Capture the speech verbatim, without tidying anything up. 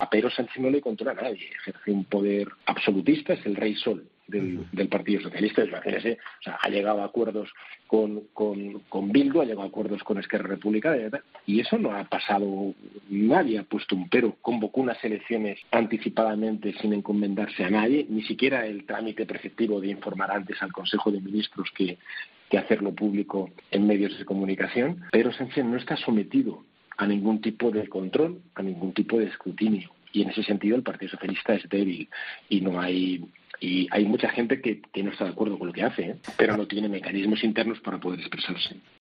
A Pedro Sánchez no le controla a nadie, ejerce un poder absolutista, es el rey sol del, del Partido Socialista. Imagínese, o sea, ha llegado a acuerdos con, con, con Bildu, ha llegado a acuerdos con Esquerra Republicana, y eso no ha pasado, nadie ha puesto un pero, convocó unas elecciones anticipadamente sin encomendarse a nadie, ni siquiera el trámite preceptivo de informar antes al Consejo de Ministros que, que hacerlo público en medios de comunicación. Pedro Sánchez no está sometido a ningún tipo de control, a ningún tipo de escrutinio. Y en ese sentido el Partido Socialista es débil y no hay y hay mucha gente que, que no está de acuerdo con lo que hace, ¿eh? Pero no tiene mecanismos internos para poder expresarse.